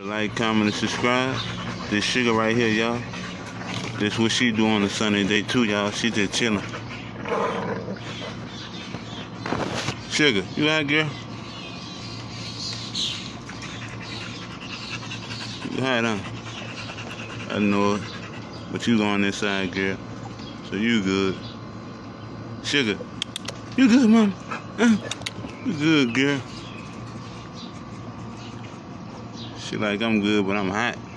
Like, comment, and subscribe. This Sugar right here, y'all. This what she do on a Sunday day too, y'all. She just chilling. Sugar, you out, girl? You hot, huh? I know it. But you on this side, girl. So you good. Sugar, you good, mom? You good, girl. She like, I'm good, but I'm hot.